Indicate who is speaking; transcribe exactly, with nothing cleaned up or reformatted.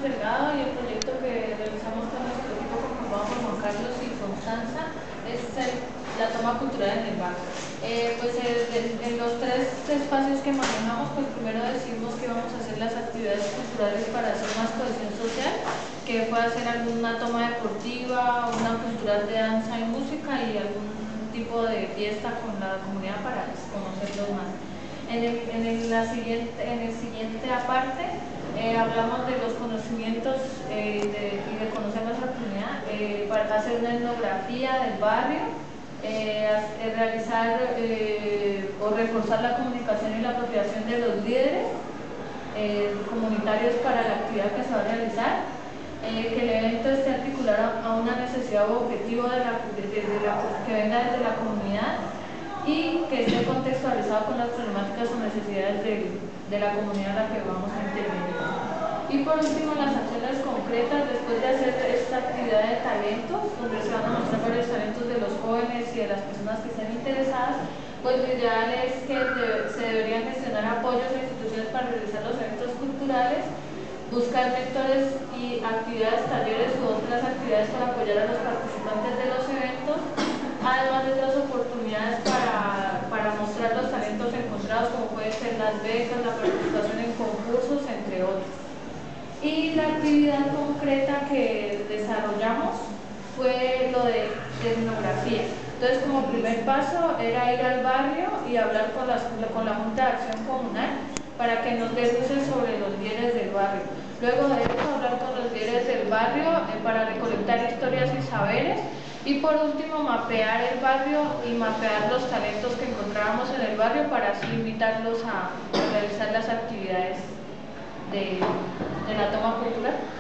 Speaker 1: Delgado y el proyecto que realizamos con nuestro equipo conformado por Juan Carlos y Constanza es el- la toma cultural en el barrio. Eh, pues eh, en, en los tres espacios que manejamos, pues primero decimos que vamos a hacer las actividades culturales para hacer más cohesión social, que puede ser alguna toma deportiva, una cultural de danza y música y algún tipo de fiesta con la comunidad para pues, conocerlos más. En el, en el, la siguiente, en el siguiente aparte, eh, hablamos de los conocimientos eh, de, y de conocer nuestra comunidad, eh, para hacer una etnografía del barrio, eh, hacer, realizar eh, o reforzar la comunicación y la apropiación de los líderes eh, comunitarios para la actividad que se va a realizar, eh, que el evento esté articulado a una necesidad o objetivo de la, de, de la, que venga desde la comunidad y que esté contextualizado con las problemáticas o necesidades de, de la comunidad a la que vamos a intervenir. Y por último, las acciones concretas, después de hacer esta actividad de talentos, donde se van a mostrar varios talentos de los jóvenes y de las personas que estén interesadas, pues lo ideal es que de, se deberían gestionar apoyos a instituciones para realizar los eventos culturales, buscar mentores y actividades, talleres u otras actividades para apoyar a los participantes de los eventos, además de otras oportunidades para, para mostrar los talentos encontrados, como pueden ser las becas, la participación en concursos, entre otros. Y la actividad concreta que desarrollamos fue lo de etnografía. Entonces, como primer paso era ir al barrio y hablar con, las, con la Junta de Acción Comunal para que nos dé luces sobre los bienes del barrio. Luego de eso, hablar con los líderes del barrio eh, para recolectar historias y saberes. Y por último, mapear el barrio y mapear los talentos que encontrábamos en el barrio para así invitarlos a realizar las actividades de, de la toma cultural.